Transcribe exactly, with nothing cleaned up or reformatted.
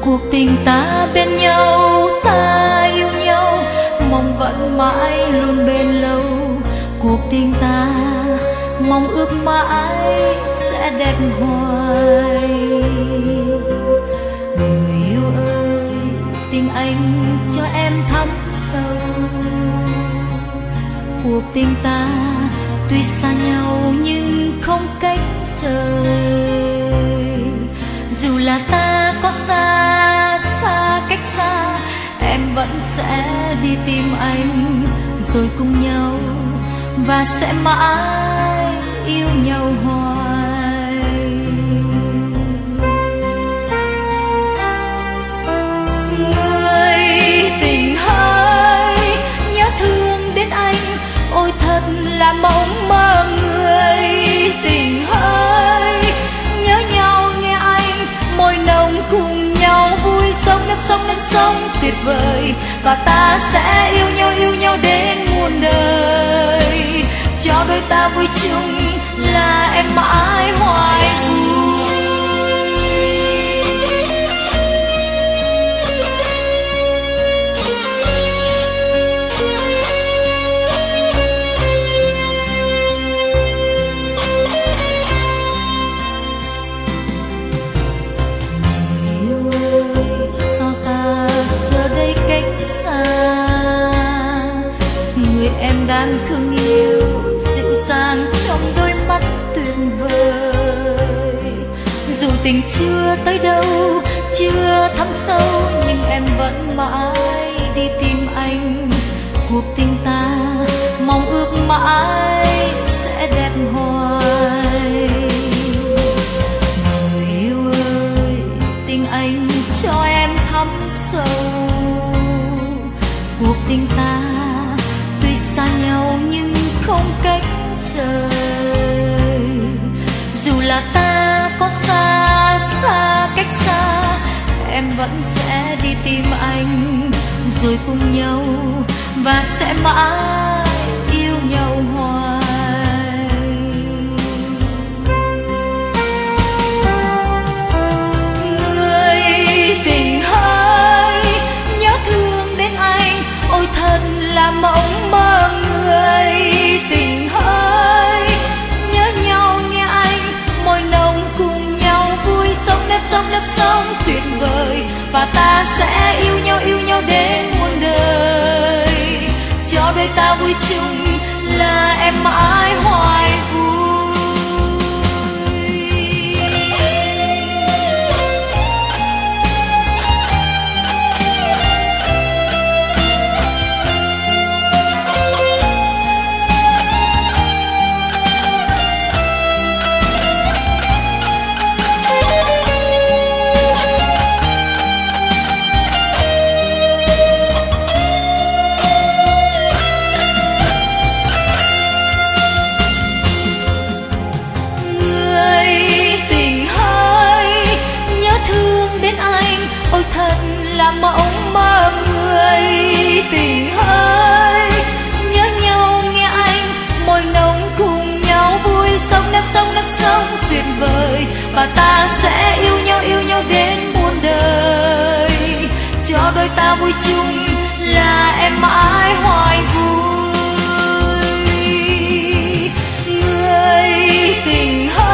cuộc tình ta bên nhau, ta yêu nhau, mong vẫn mãi luôn bên lâu. Cuộc tình ta mong ước mãi sẽ đẹp hoài. Người yêu ơi, tình anh cho em thắm sâu. Cuộc tình ta tuy xa nhau nhưng không cách rời. Dù là ta có xa, xa cách xa, em vẫn sẽ đi tìm anh, rồi cùng nhau và sẽ mãi yêu nhau hoài. Người tình hỡi, nhớ thương đến anh, ôi thật là mộng mơ. Người tình hỡi, nhớ nhau nghe anh, môi nồng cùng nhau vui sống, nếp sống nếp sống tuyệt vời. Và ta sẽ yêu nhau yêu nhau đến muôn đời, cho đôi ta vui chung là em mãi hoài vui. Em đang thương yêu dịu dàng trong đôi mắt tuyệt vời. Dù tình chưa tới đâu, chưa thắm sâu, nhưng em vẫn mãi đi tìm anh. Cuộc tình ta mong ước mãi sẽ đẹp hoài. Người yêu ơi, tình anh cho em thắm sâu. Cuộc tình ta xa nhau nhưng không cách rời. Dù là ta có xa, xa cách xa, em vẫn sẽ đi tìm anh, rồi cùng nhau và sẽ mãi yêu nhau hoài. Người tình hỡi, nhớ thương đến anh, ôi thật là mộng mơ. Người tình hỡi, nhớ nhau nghe anh, môi nồng cùng nhau vui sống, nếp sống nếp sống tuyệt vời. Và ta sẽ yêu nhau yêu nhau đến muôn đời, cho đôi ta vui chung là em mãi hoài vui. Ôi thật là mộng mơ. Người tình hỡi, nhớ nhau nghe anh, môi nồng cùng nhau vui sống, nếp sống nếp sống tuyệt vời. Và ta sẽ yêu nhau yêu nhau đến muôn đời, cho đôi ta vui chung là em mãi hoài vui. Người tình hỡi,